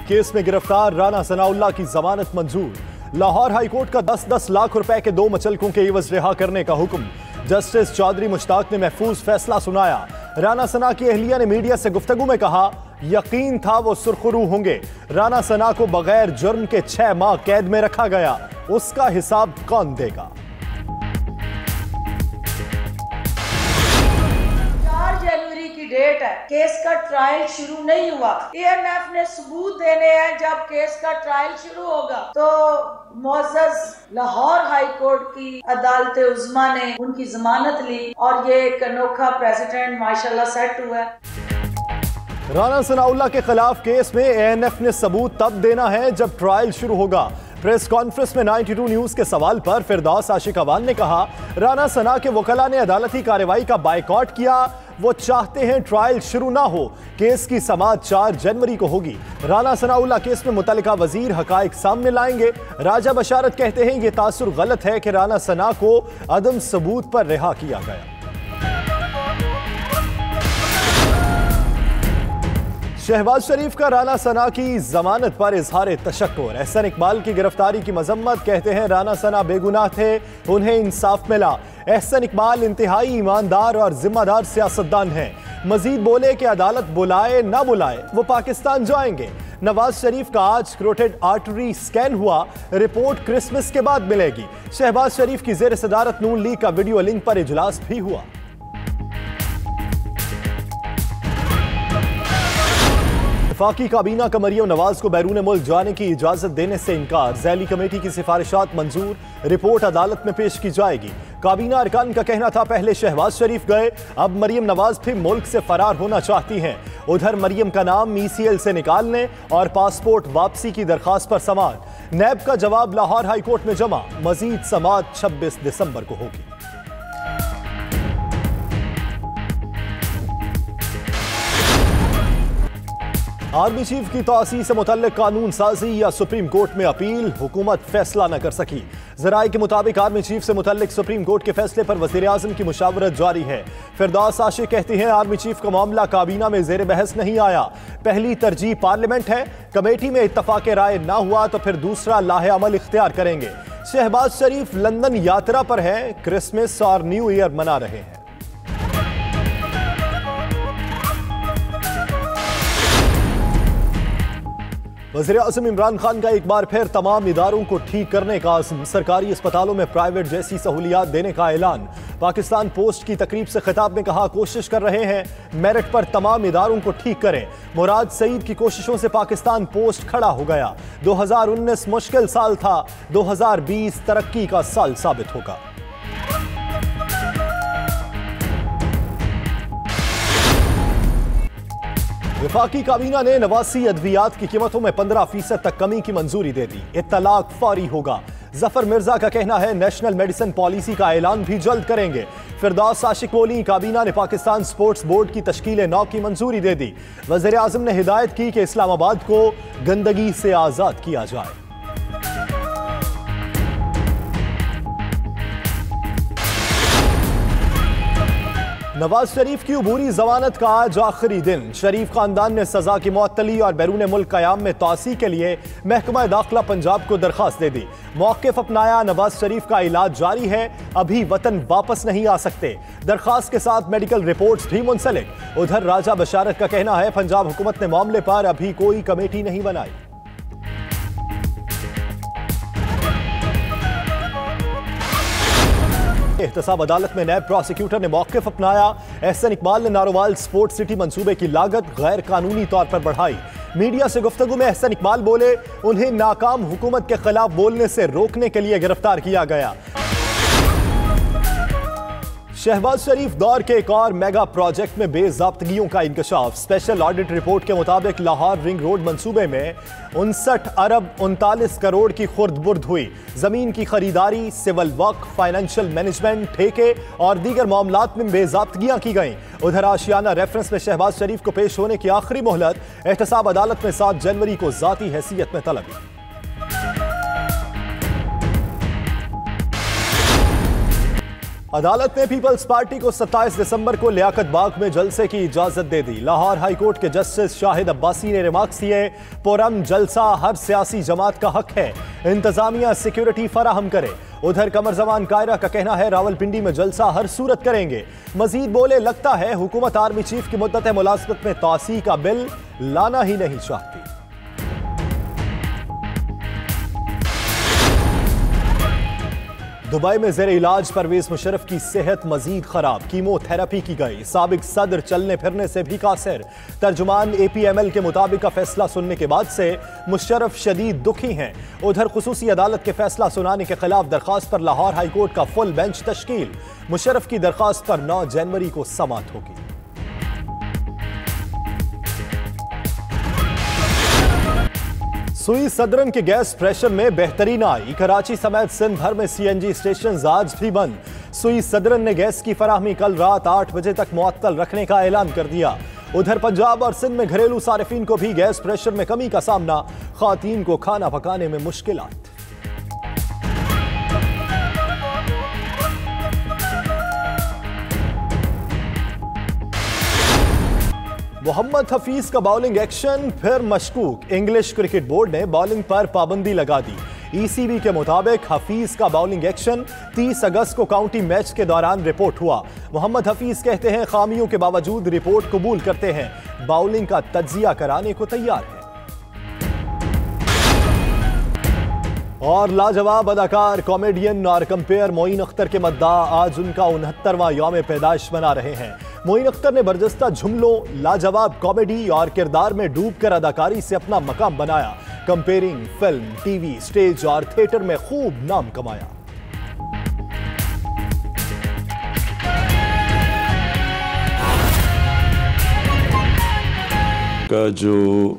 Case में गिरफ्तार राना सनाउल्लाह की जमानत मंजूर। लाहौर हाईकोर्ट का 10-10 लाख रुपए के 2 मुचलकों के एवज रिहा करने का हुक्म। जस्टिस चौधरी मुश्ताक ने महफूज फैसला सुनाया। राना सना की अहलिया ने मीडिया से गुफ्तगू में कहा, यकीन था वो सुरखरू होंगे। राना सना को बगैर जुर्म के 6 माह कैद में रखा गया, उसका हिसाब कौन देगा? डेट है, केस का ट्रायल शुरू नहीं हुआ। एएनएफ ने सबूत देने हैं, जब केस का ट्रायल शुरू होगा तो मुअज़्ज़ज़ लाहौर हाई कोर्ट की अदालत उज़्मा ने उनकी जमानत ली और ये एक अनोखा प्रेसिडेंट माशाल्लाह सेट हुआ है। राना सनाउल्लाह के खिलाफ केस में एएनएफ ने सबूत तब देना है जब ट्रायल शुरू होगा। प्रेस कॉन्फ्रेंस में 92 न्यूज के सवाल पर फिरदौस आशिक अवान ने कहा, राना सना के वकला ने अदालती कार्रवाई का बायकॉट किया। वो चाहते हैं ट्रायल शुरू ना हो। केस की समाअत 4 जनवरी को होगी। राना सनाउल्लाह केस में मुतल्लिका वजीर हकाइक सामने लाएंगे। राजा बशारत कहते हैं यह तासुर गलत है कि राना सना को अदम सबूत पर रिहा किया गया। शहबाज शरीफ का राना सना की जमानत पर इजहार तशक्कुर। एहसन इकबाल की गिरफ्तारी की मजम्मत, कहते हैं राना सना बेगुनाह थे, उन्हें इंसाफ मिला। एहसन इकबाल इंतहाई ईमानदार और जिम्मेदार सियासतदान हैं। मजीद बोले कि अदालत बुलाए ना बुलाए वो पाकिस्तान जाएंगे। नवाज शरीफ का आज कैरोटिड आर्टरी स्कैन हुआ, रिपोर्ट क्रिसमस के बाद मिलेगी। शहबाज शरीफ की जेर सदारत नून लीग का वीडियो लिंक पर इजलास भी हुआ। वफाकी काबीना का मरियम नवाज को बैरून मुल्क जाने की इजाजत देने से इनकार। ज़ैली कमेटी की सिफारिशात मंजूर, रिपोर्ट अदालत में पेश की जाएगी। काबीना अरकान का कहना था पहले शहबाज शरीफ गए, अब मरियम नवाज भी मुल्क से फरार होना चाहती हैं। उधर मरियम का नाम ECL से निकालने और पासपोर्ट वापसी की दरखास्त पर समाअत। नैब का जवाब लाहौर हाईकोर्ट में जमा। मजीद समाअत 26 दिसंबर को होगी। आर्मी चीफ की तौसी से मुतल्लिक कानून साजी या सुप्रीम कोर्ट में अपील, हुकूमत फैसला न कर सकी। जराये के मुताबिक आर्मी चीफ से मुतल्लिक सुप्रीम कोर्ट के फैसले पर वज़ीर आज़म की मुशावरत जारी है। फिरदौस आशिक कहती हैं आर्मी चीफ का मामला काबीना में ज़ेर बहस नहीं आया, पहली तरजीह पार्लियामेंट है। कमेटी में इत्तफाक राय ना हुआ तो फिर दूसरा लाहे अमल इख्तियार करेंगे। शहबाज शरीफ लंदन यात्रा पर हैं, क्रिसमस और न्यू ईयर मना रहे हैं। वज़ीर-ए-आज़म इमरान खान का एक बार फिर तमाम इदारों को ठीक करने का आज़म। सरकारी अस्पतालों में प्राइवेट जैसी सहूलियात देने का ऐलान। पाकिस्तान पोस्ट की तकरीब से खिताब में कहा, कोशिश कर रहे हैं मेरिट पर तमाम इदारों को ठीक करें। मुराद सईद की कोशिशों से पाकिस्तान पोस्ट खड़ा हो गया। 2019 मुश्किल साल था, 2020 तरक्की का साल साबित होगा। वफाकी काबीना ने नवासी अद्वियात की कीमतों में 15% तक कमी की मंजूरी दे दी। इत्तलाक फौरी होगा। जफर मिर्जा का कहना है नेशनल मेडिसिन पॉलिसी का ऐलान भी जल्द करेंगे। फिरदौस आशिक बोली, काबीना ने पाकिस्तान स्पोर्ट्स बोर्ड की तश्कील नौ की मंजूरी दे दी। वज़ीर आज़म ने हिदायत की कि इस्लामाबाद को गंदगी से आज़ाद किया जाए। नवाज शरीफ की अबूरी जमानत का आज आखिरी दिन। शरीफ खानदान ने सजा की मुअत्तली और बैरून मुल्क क़याम में तौसी के लिए महकमा दाखिला पंजाब को दरखास्त दे दी। मौक़िफ़ अपनाया, नवाज शरीफ का इलाज जारी है, अभी वतन वापस नहीं आ सकते। दरखास्त के साथ मेडिकल रिपोर्ट्स भी मुंसलिक। उधर राजा बशारत का कहना है पंजाब हुकूमत ने मामले पर अभी कोई कमेटी नहीं बनाई। एहतसाब अदालत में नैब प्रोसिक्यूटर ने मौक़िफ़ अपनाया। एहसन इकबाल ने नारोवाल स्पोर्ट्स सिटी मंसूबे की लागत गैर कानूनी तौर पर बढ़ाई। मीडिया से गुफ्तगू में एहसन इकबाल बोले, उन्हें नाकाम हुकूमत के खिलाफ बोलने से रोकने के लिए गिरफ्तार किया गया। शहबाज शरीफ दौर के एक और मेगा प्रोजेक्ट में बेज़ाब्तगियों का इंकशाफ। स्पेशल ऑडिट रिपोर्ट के मुताबिक लाहौर रिंग रोड मंसूबे में 59 अरब 39 करोड़ की खुर्द-बुर्द हुई। जमीन की खरीदारी, सिविल वर्क, फाइनेंशियल मैनेजमेंट, ठेके और दीगर मामलात में बेज़ाब्तगियां की गईं। उधर आशियाना रेफरेंस में शहबाज शरीफ को पेश होने की आखिरी मोहलत। एहतसाब अदालत में 7 जनवरी को ज़ाती हैसियत में तलबी। अदालत ने पीपल्स पार्टी को 27 दिसंबर को लियाकत बाग में जलसे की इजाजत दे दी। लाहौर हाईकोर्ट के जस्टिस शाहिद अब्बासी ने रिमार्क्स दिए, पुरम जलसा हर सियासी जमात का हक है, इंतजामिया सिक्योरिटी फराहम करे। उधर कमर जमान कायरा का कहना है रावलपिंडी में जलसा हर सूरत करेंगे। मजीद बोले, लगता है हुकूमत आर्मी चीफ की मुद्दत मुलाजमत में तौसी का बिल लाना ही नहीं चाहती। दुबई में जेरे इलाज परवेज मुशर्रफ की सेहत मजीद खराब, कीमोथेरेपी की गई। साबिक सदर चलने फिरने से भी कासिर। तर्जुमान APML के मुताबिक का फैसला सुनने के बाद से मुशर्रफ शदीद दुखी हैं। उधर खुसूसी अदालत के फैसला सुनाने के खिलाफ दरखास्त पर लाहौर हाईकोर्ट का फुल बेंच तश्कील। मुशर्रफ की दरखास्त पर 9 जनवरी को समाअत होगी। सुई सदरन के गैस प्रेशर में बेहतरी आई। कराची समेत सिंध भर में CNG स्टेशन आज भी बंद। सुई सदरन ने गैस की फराहमी कल रात 8 बजे तक मुअत्तल रखने का ऐलान कर दिया। उधर पंजाब और सिंध में घरेलू सारिफीन को भी गैस प्रेशर में कमी का सामना, खातीन को खाना पकाने में मुश्किलात। मोहम्मद हफीज का बॉलिंग एक्शन फिर मशकूक। इंग्लिश क्रिकेट बोर्ड ने बॉलिंग पर पाबंदी लगा दी। ECB के मुताबिक हफीज का बॉलिंग एक्शन 30 अगस्त को काउंटी मैच के दौरान रिपोर्ट हुआ। मोहम्मद हफीज कहते हैं खामियों के बावजूद रिपोर्ट कबूल करते हैं, बॉलिंग का तज्जिया कराने को तैयार है। और लाजवाब अदाकार, कॉमेडियन और कंपेयर मोइन अख्तर के मद्दा आज उनका 69वां यौम पैदाइश मना रहे हैं। मोइन अख्तर ने बरजस्ता जुमलों, लाजवाब कॉमेडी और किरदार में डूबकर अदाकारी से अपना मकाम बनाया। कंपेयरिंग फिल्म, TV, स्टेज और थिएटर में खूब नाम कमाया। का जो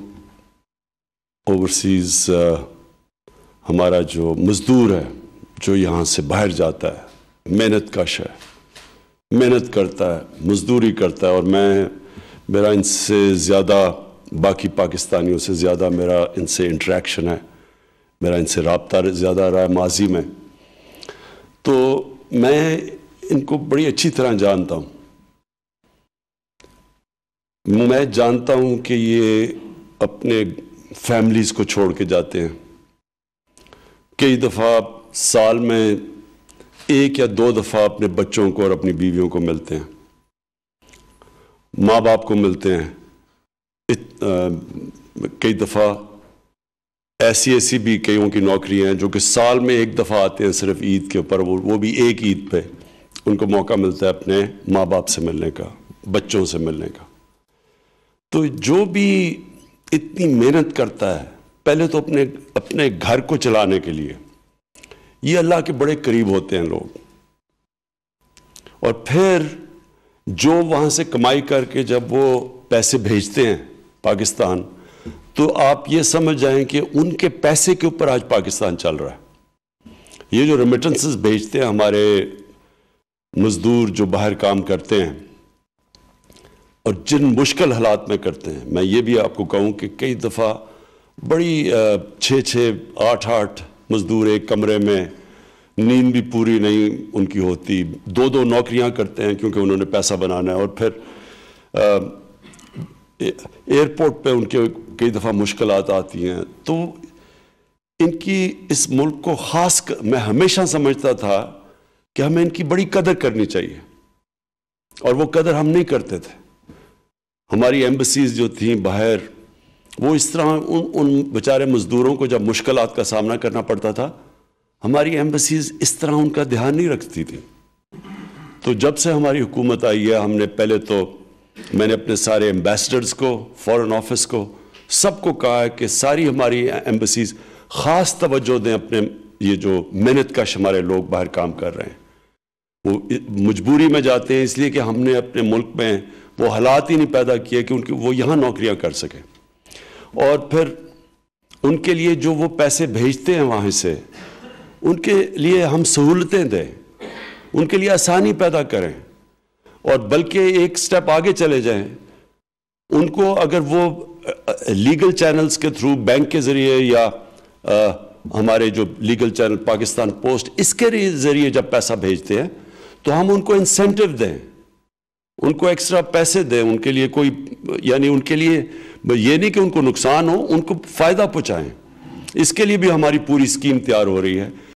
ओवरसीज हमारा जो मजदूर है, जो यहाँ से बाहर जाता है, मेहनत कश है, मेहनत करता है, मजदूरी करता है, और मेरा इनसे ज़्यादा, बाकी पाकिस्तानियों से ज़्यादा मेरा इनसे इंटरेक्शन है, मेरा इनसे रब्ता ज़्यादा रहा है माजी में, तो मैं इनको बड़ी अच्छी तरह जानता हूँ। मैं जानता हूँ कि ये अपने फैमिलीज़ को छोड़ के जाते हैं। कई दफ़ा साल में 1 या 2 दफ़ा अपने बच्चों को और अपनी बीवियों को मिलते हैं, माँ बाप को मिलते हैं। कई दफ़ा ऐसी भी कईयों की नौकरियां हैं जो कि साल में 1 दफ़ा आते हैं, सिर्फ ईद के ऊपर, वो भी एक ईद पे उनको मौका मिलता है अपने माँ बाप से मिलने का, बच्चों से मिलने का। तो जो भी इतनी मेहनत करता है, पहले तो अपने घर को चलाने के लिए, ये अल्लाह के बड़े करीब होते हैं लोग, और फिर जो वहाँ से कमाई करके जब वो पैसे भेजते हैं पाकिस्तान, तो आप ये समझ जाएं कि उनके पैसे के ऊपर आज पाकिस्तान चल रहा है। ये जो रेमिटेंसेस भेजते हैं हमारे मजदूर जो बाहर काम करते हैं और जिन मुश्किल हालात में करते हैं, मैं ये भी आपको कहूँ कि कई दफ़ा बड़ी 6-6, 8-8 मजदूर एक कमरे में, नींद भी पूरी नहीं उनकी होती, 2-2 नौकरियां करते हैं क्योंकि उन्होंने पैसा बनाना है, और फिर एयरपोर्ट पे उनके कई दफ़ा मुश्किलात आती हैं। तो इनकी इस मुल्क को ख़ास मैं हमेशा समझता था कि हमें इनकी बड़ी कदर करनी चाहिए, और वो कदर हम नहीं करते थे। हमारी एम्बसीज जो थी बाहर, वो इस तरह उन बेचारे मज़दूरों को जब मुश्किलात का सामना करना पड़ता था, हमारी एम्बसीज इस तरह उनका ध्यान नहीं रखती थी। तो जब से हमारी हुकूमत आई है, हमने पहले तो मैंने अपने सारे एम्बेसडर्स को, फॉरेन ऑफिस को, सबको कहा है कि सारी हमारी एम्बसीज ख़ास तवज्जो दें अपने ये जो मेहनत कश हमारे लोग बाहर काम कर रहे हैं। वो मजबूरी में जाते हैं इसलिए कि हमने अपने मुल्क में वो हालात ही नहीं पैदा किए कि उनकी वो यहाँ नौकरियाँ कर सकें, और फिर उनके लिए जो वो पैसे भेजते हैं वहाँ से, उनके लिए हम सहूलतें दें, उनके लिए आसानी पैदा करें, और बल्कि एक स्टेप आगे चले जाएं। उनको अगर वो लीगल चैनल्स के थ्रू, बैंक के ज़रिए या हमारे जो लीगल चैनल पाकिस्तान पोस्ट, इसके ज़रिए जब पैसा भेजते हैं तो हम उनको इंसेंटिव दें, उनको एक्स्ट्रा पैसे दें, उनके लिए कोई, यानी उनके लिए ये नहीं कि उनको नुकसान हो, उनको फायदा पहुंचाएं। इसके लिए भी हमारी पूरी स्कीम तैयार हो रही है।